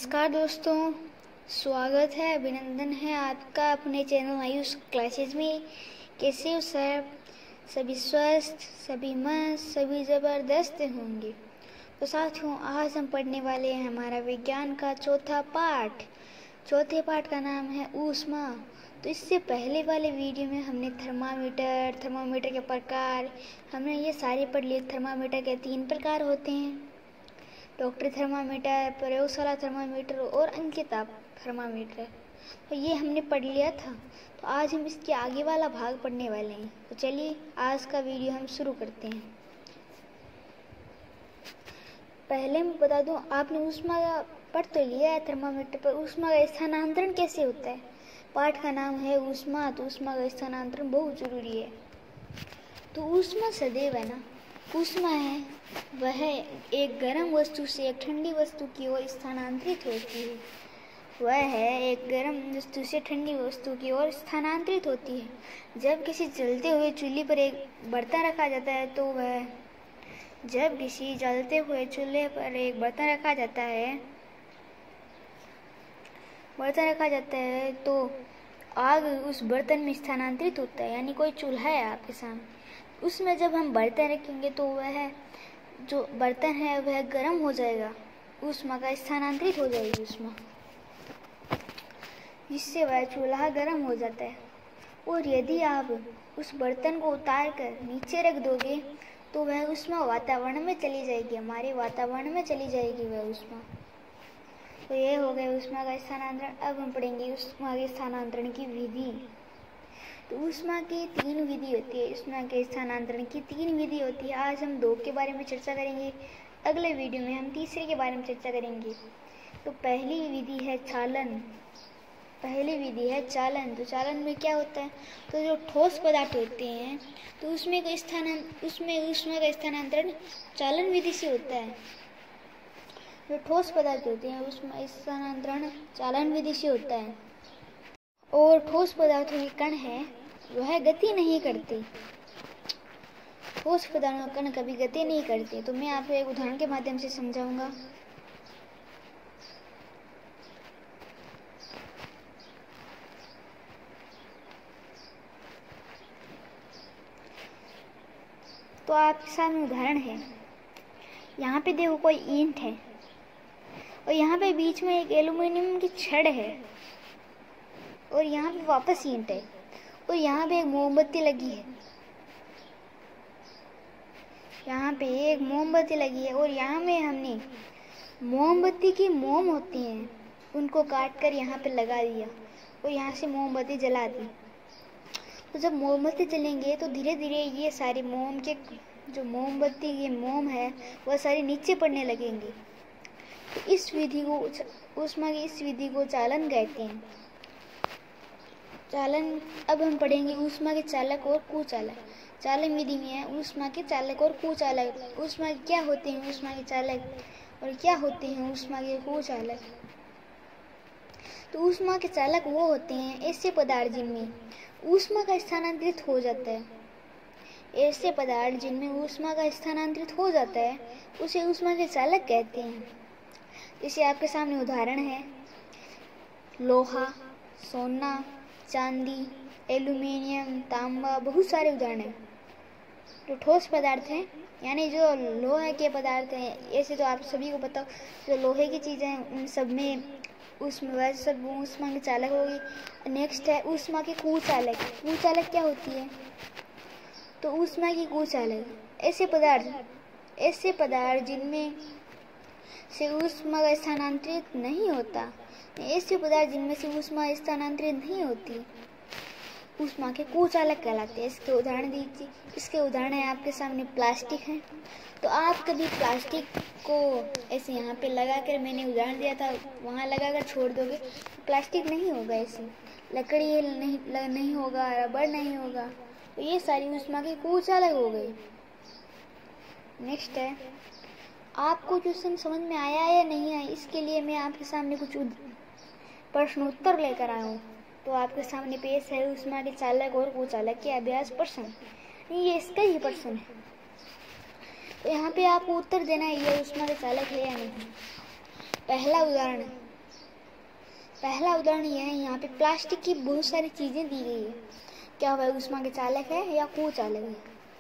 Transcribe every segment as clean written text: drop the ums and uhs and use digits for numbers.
नमस्कार दोस्तों, स्वागत है, अभिनंदन है आपका अपने चैनल आयुष क्लासेज में। कैसे हो सर? सभी स्वस्थ, सभी मस्त, सभी ज़बरदस्त होंगे। तो साथियों, आज हम पढ़ने वाले हैं हमारा विज्ञान का चौथा पाठ। चौथे पाठ का नाम है ऊष्मा। तो इससे पहले वाले वीडियो में हमने थर्मामीटर के प्रकार, हमने ये सारे पढ़ लिए। थर्मामीटर के 3 प्रकार होते हैं: डॉक्टरी थर्मामीटर, प्रयोगशाला थर्मामीटर और अंकिताप थर्मामीटर। तो ये हमने पढ़ लिया था। तो आज हम इसके आगे वाला भाग पढ़ने वाले हैं। तो चलिए आज का वीडियो हम शुरू करते हैं। पहले मैं बता दूं, आपने ऊष्मा पढ़ तो लिया है थर्मामीटर पर। ऊष्मा का स्थानांतरण कैसे होता है? पाठ का नाम है ऊष्मा। तो ऊष्मा का स्थानांतरण बहुत जरूरी है। तो ऊष्मा सदैव है ना, ऊष्मा है वह एक गर्म वस्तु से एक ठंडी वस्तु की ओर स्थानांतरित होती है। वह है एक गर्म वस्तु से ठंडी वस्तु की ओर स्थानांतरित होती है। जब किसी जलते हुए चूल्हे पर एक बर्तन रखा जाता है तो तो आग उस बर्तन में स्थानांतरित होता है। यानी कोई चूल्हा है आपके सामने, उसमें जब हम बर्तन रखेंगे तो वह जो बर्तन है वह गर्म हो जाएगा, ऊष्मा का स्थानांतरित हो जाएगी ऊष्मा, जिससे वह चूल्हा गर्म हो जाता है। और यदि आप उस बर्तन को उतार कर नीचे रख दोगे तो वह ऊष्मा वातावरण में चली जाएगी, हमारे वातावरण में चली जाएगी वह ऊष्मा। तो ये हो गया ऊष्मा का स्थानांतरण। अब हम पढ़ेंगे ऊष्मा के स्थानांतरण की विधि। तो ऊष्मा की 3 विधि होती है। ऊष्मा के स्थानांतरण की 3 विधि होती है। आज हम 2 के बारे में चर्चा करेंगे, अगले वीडियो में हम तीसरे के बारे में चर्चा करेंगे। तो पहली विधि है चालन। तो चालन में क्या होता है? तो जो ठोस पदार्थ होते हैं तो उसमें ऊष्मा का स्थानांतरण चालन विधि से होता है। जो ठोस पदार्थ होते हैं उसमें स्थानांतरण चालन विधि से होता है। और ठोस पदार्थों के कण है वह गति नहीं करते। ठोस पदार्थों के कण कभी गति नहीं करते। तो मैं आपको एक उदाहरण के माध्यम से समझाऊंगा। तो आपके सामने उदाहरण है। यहाँ पे देखो कोई ईंट है और यहाँ पे बीच में एक एल्युमिनियम की छड़ है और यहाँ पे वापस ईंट है और यहाँ पे एक मोमबत्ती लगी है। और यहाँ में हमने मोमबत्ती की मोम होती हैं उनको काट कर यहाँ पे लगा दिया और यहाँ से मोमबत्ती जला दी। तो जब मोमबत्ती जलेंगे तो धीरे धीरे ये सारे मोमबत्ती के मोम है वह सारे नीचे पड़ने लगेंगे। तो इस विधि को ऊष्मा की इस विधि को चालन कहते हैं। चालन। अब हम पढ़ेंगे ऊष्मा के चालक और कुचालक। चालन विधि में है ऊष्मा के चालक और कुचालक। ऊष्मा के क्या होते हैं ऊष्मा के चालक और क्या होते हैं ऊष्मा के कुचालक? तो ऊष्मा के चालक वो होते हैं ऐसे पदार्थ जिनमें ऊष्मा का स्थानांतरित हो जाता है। उसे ऊष्मा के चालक कहते हैं। जैसे आपके सामने उदाहरण है लोहा, सोना, चांदी, एल्युमिनियम, तांबा, बहुत सारे उदाहरण हैं। जो ठोस पदार्थ हैं यानी जो लोहे के पदार्थ हैं, ऐसे तो आप सभी को पता, जो लोहे की चीज़ें हैं उन सब में ऊष्मा के चालक होगी। नेक्स्ट है ऊष्मा के कुचालक। कुचालक क्या होती है? तो ऊष्मा की कुचालक ऐसे पदार्थ जिनमें से ऊष्मा का स्थानांतरित नहीं होता, जिनमें से ऊष्मा स्थानांतरित नहीं होती, ऊष्मा के कुचालक कहलाते हैं। इसके उदाहरण दीजिए। इसके उदाहरण है आपके सामने प्लास्टिक है। तो आप कभी प्लास्टिक को ऐसे यहाँ पे लगाकर, मैंने उदाहरण दिया था, वहाँ लगाकर छोड़ दोगे प्लास्टिक नहीं होगा। ऐसे लकड़ी नहीं होगा, रबड़ नहीं होगा। तो ये सारी ऊष्मा के कुचालक हो गए। नेक्स्ट है, आपको क्वेश्चन समझ में आया या नहीं आया, इसके लिए मैं आपके सामने कुछ प्रश्न उत्तर लेकर आया हूँ। तो आपके सामने पेश है ऊष्मा के चालक और कुचालक के अभ्यास प्रश्न। ये इसका ही प्रश्न है। तो यहाँ पे आपको उत्तर देना है ये ऊष्मा के चालक है या नहीं। पहला उदाहरण, पहला उदाहरण यह है, यहाँ पे प्लास्टिक की बहुत सारी चीजें दी गई है। क्या वह ऊष्मा के चालक है या कुचालक है?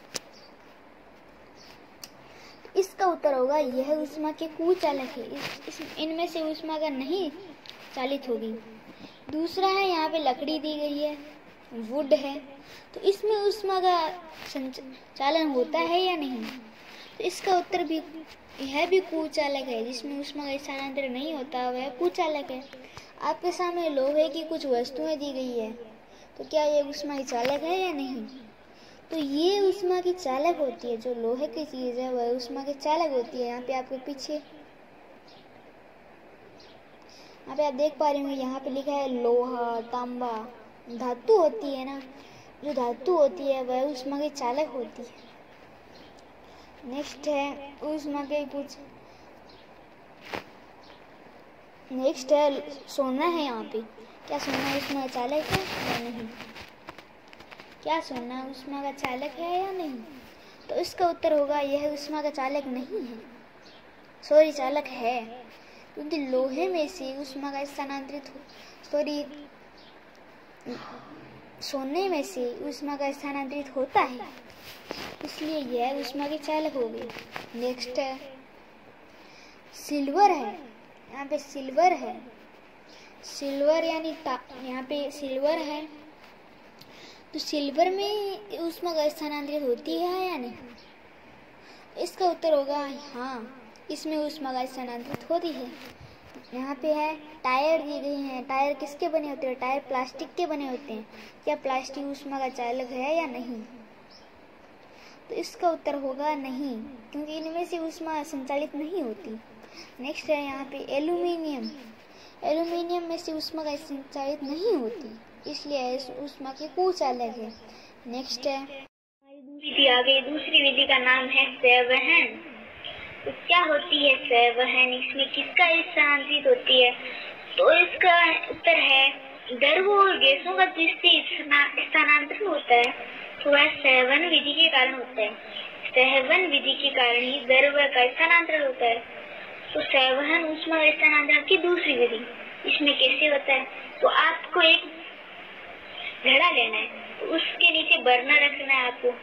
इसका उत्तर होगा यह ऊष्मा के कुचालक है। इनमें से ऊष्मा का नहीं चालित होगी। दूसरा है, यहाँ पे लकड़ी दी गई है, वुड है, तो इसमें ऊष्मा का संचालन होता है या नहीं? तो इसका उत्तर भी यह भी कुचालक है। जिसमें ऊष्मा का स्थानांतरण नहीं होता वह कुचालक है। आपके सामने लोहे की कुछ वस्तुएं दी गई है, तो क्या ये ऊष्मा की चालक है या नहीं? तो ये ऊष्मा की चालक होती है। जो लोहे की चीज है वह ऊष्मा की चालक होती है। यहाँ पे आपके पीछे यहाँ पे आप देख पा रहे होंगे, यहाँ पे लिखा है लोहा, तांबा, धातु होती है ना, जो धातु होती है वह ऊष्मा की चालक होती है। नेक्स्ट है ऊष्मा के कुछ नेक्स्ट है सोना है। यहाँ पे क्या सोना ऊष्मा का चालक है या नहीं? क्या सोना ऊष्मा का चालक है या नहीं? तो इसका उत्तर होगा यह ऊष्मा का चालक नहीं है, सॉरी चालक है, क्योंकि लोहे में से ऊष्मा का स्थानांतरित सोने में से ऊष्मा का स्थानांतरित होता है, इसलिए यह ऊष्मा के चालक हो गए। नेक्स्ट है सिल्वर है। यहाँ पे सिल्वर है, सिल्वर यानी यहाँ पे सिल्वर है, तो सिल्वर में ऊष्मा का स्थानांतरित होती है या नहीं? इसका उत्तर होगा हाँ, इसमें ऊष्मा का स्थानांतरित होती है। यहाँ पे है टायर दी गई हैं। टायर किसके बने होते हैं? टायर प्लास्टिक के बने होते हैं। क्या प्लास्टिक ऊष्मा का चालक है या नहीं? तो इसका उत्तर होगा नहीं, क्योंकि इनमें से ऊष्मा संचालित नहीं होती। नेक्स्ट है यहाँ पे एल्यूमिनियम। एल्यूमिनियम में से ऊष्मा का संचालित नहीं होती, इसलिए ऊष्मा के कुचालक है। नेक्स्ट है विधि आ गई। दूसरी विधि का नाम है संवहन। तो क्या होती है संवहन? इसमें किसका स्थानांतरित होती है? तो इसका उत्तर है द्रव्यों और गैसों का जिससे स्थानांतरण होता है, तो वह संवहन विधि के कारण होता है। संवहन विधि के कारण ही द्रव्य का स्थानांतरण होता है। तो संवहन ऊष्मा का स्थानांतरण की दूसरी विधि। इसमें कैसे होता है? तो आपको एक घड़ा लेना है, तो उसके नीचे बर्नर रखना है आपको,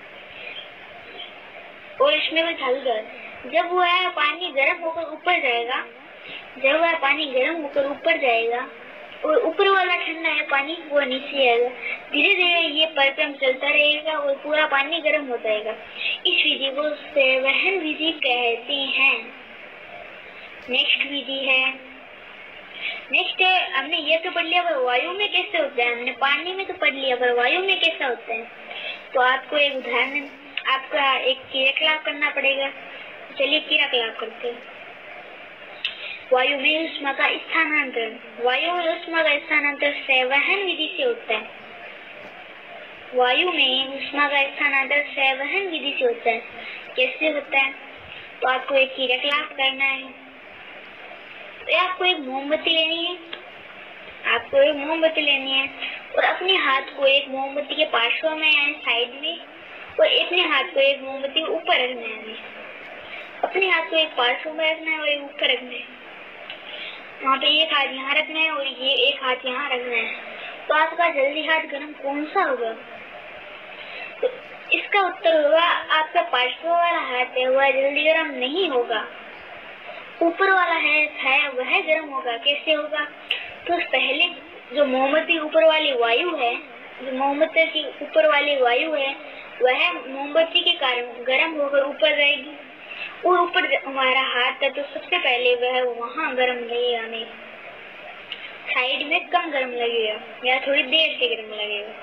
और इसमें भी हल्का, जब वह पानी गर्म होकर ऊपर जाएगा, जब वह पानी गर्म होकर ऊपर जाएगा और ऊपर वाला ठंडा है पानी वो नीचे आएगा, धीरे धीरे ये परिक्रम चलता रहेगा और पूरा पानी गर्म हो जाएगा। इस विधि को संवहन विधि कहते हैं। नेक्स्ट विधि है, नेक्स्ट है, हमने ये तो पढ़ लिया पर वायु में कैसे होता है। हमने पानी में तो पढ़ लिया पर वायु में कैसा होता है। तो आपको एक उदाहरण, आपका एक क्रियाकलाप करना पड़ेगा। चलिए क्रियाकलाप करते हैं। वायु में ऊष्मा का स्थानांतरण। वायु में ऊष्मा का स्थानांतरण संवहन विधि से होता है। वायु में ऊष्मा का स्थानांतरण संवहन विधि से होता है। कैसे होता है? तो आपको एक क्रियाकलाप करना है। तो आपको एक मोमबत्ती लेनी है, आपको एक मोमबत्ती लेनी है और अपने हाथ को एक मोमबत्ती के पार्श्व में यानी साइड में, और अपने हाथ को एक मोमबत्ती ऊपर रखना है। अपने हाथ को एक पार्श्व में रखना है और एक ऊपर रखना है। वहाँ पे एक हाथ यहाँ रखना है और ये एक हाथ यहाँ रखना है। तो आपका जल्दी हाथ गर्म कौन सा होगा? तो इसका उत्तर होगा आपका पार्श्व वाला हाथ है वह जल्दी गर्म नहीं होगा, ऊपर वाला है वह गर्म होगा। कैसे होगा? तो पहले जो मोमबत्ती ऊपर वाली वायु है, जो मोमबत्ती की ऊपर वाली वायु है वह मोमबत्ती के कारण गर्म होकर ऊपर रहेगी, और ऊपर हमारा हाथ है तो सबसे पहले वह वहां गर्म लगेगा, नहीं साइड में कम गर्म लगेगा या थोड़ी देर से गर्म लगेगा।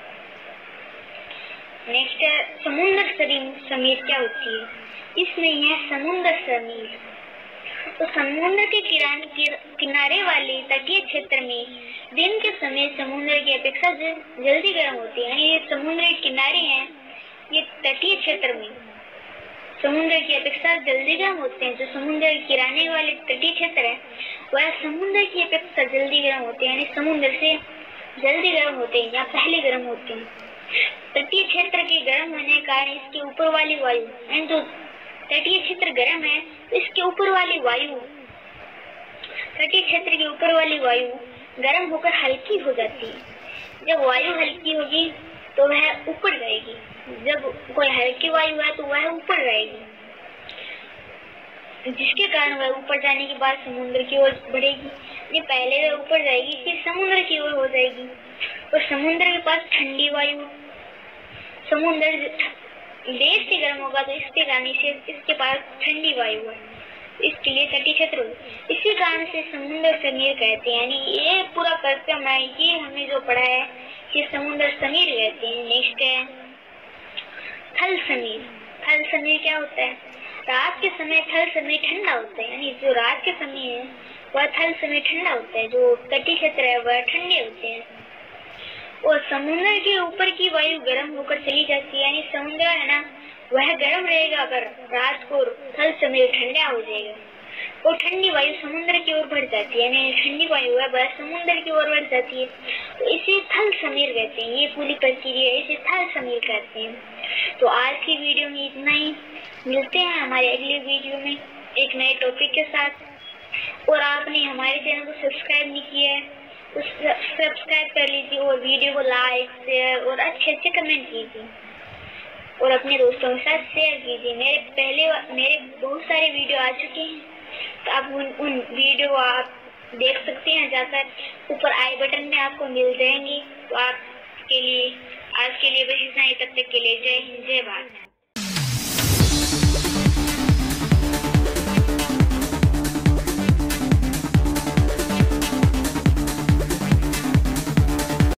नेक्स्ट है समुद्र समीर। क्या होती है? इसमें है समुद्र समीर। तो समुद्र के किनारे वाले तटीय क्षेत्र में दिन के समय समुद्र की अपेक्षा जल्दी गर्म होती है। यानी ये समुद्र के किनारे हैं, ये तटीय क्षेत्र में समुद्र की अपेक्षा जल्दी गर्म होते हैं। जो समुद्र के किनारे वाले तटीय क्षेत्र है वह समुद्र की अपेक्षा जल्दी गर्म होते हैं, यानी समुद्र से जल्दी गर्म होते हैं या पहले गर्म होते हैं। तटीय क्षेत्र के गर्म होने के कारण इसके ऊपर वाली वायु, यानी जो तटीय क्षेत्र गर्म है तो इसके ऊपर वाली वायु, तटीय क्षेत्र के ऊपर वाली वायु गर्म होकर हल्की हो जाती है। जब वायु हल्की होगी तो वह ऊपर जाएगी, जब कोई हल्की वायु है तो वह ऊपर जाएगी, जिसके कारण वह ऊपर जाने के बाद समुद्र की ओर बढ़ेगी। ये पहले वह ऊपर जाएगी फिर समुद्र की ओर हो जाएगी, और समुद्र के पास ठंडी वायु, समुद्र देश से गर्म होगा तो इसके कारण इसके पास ठंडी वायु है, इसके लिए तटीय क्षेत्र। इसी कारण से समुद्र समीर कहते हैं। यानी ये पूरा परिक्रम है, ये हमने जो पढ़ा है ये समुद्र समीर कहते हैं। नेक्स्ट है थल समीर। थल समीर क्या होता है? रात के समय थल समीर ठंडा होता है, यानी जो रात के समय है वह थल समीर ठंडा होता है, जो तटीय क्षेत्र है वह ठंडे होते हैं। और समुद्र के ऊपर की वायु गर्म होकर चली जाती है, यानी समुद्र है ना वह गर्म रहेगा, अगर रात को थल समीर ठंडा हो जाएगा और ठंडी वायु समुद्र की ओर बढ़ जाती है, यानी ठंडी वायु है वह समुद्र की ओर बढ़ जाती है, तो इसे थल समीर कहते हैं। ये पूरी प्रक्रिया इसे थल समीर कहते हैं। तो आज की वीडियो में इतना ही, मिलते हैं हमारे अगले वीडियो में एक नए टॉपिक के साथ। और आपने हमारे चैनल को सब्सक्राइब नहीं किया है तो सब्सक्राइब कर लीजिए, और वीडियो को लाइक शेयर और अच्छे कमेंट कीजिए, और अपने दोस्तों के साथ शेयर कीजिए। मेरे बहुत सारे वीडियो आ चुके हैं, तो आप उन वीडियो को आप देख सकते हैं, जाकर ऊपर आई बटन में आपको मिल जाएंगी। तो आपके लिए आज के लिए बस इतना ही, तब तक के लिए जय हिंद जय भारत।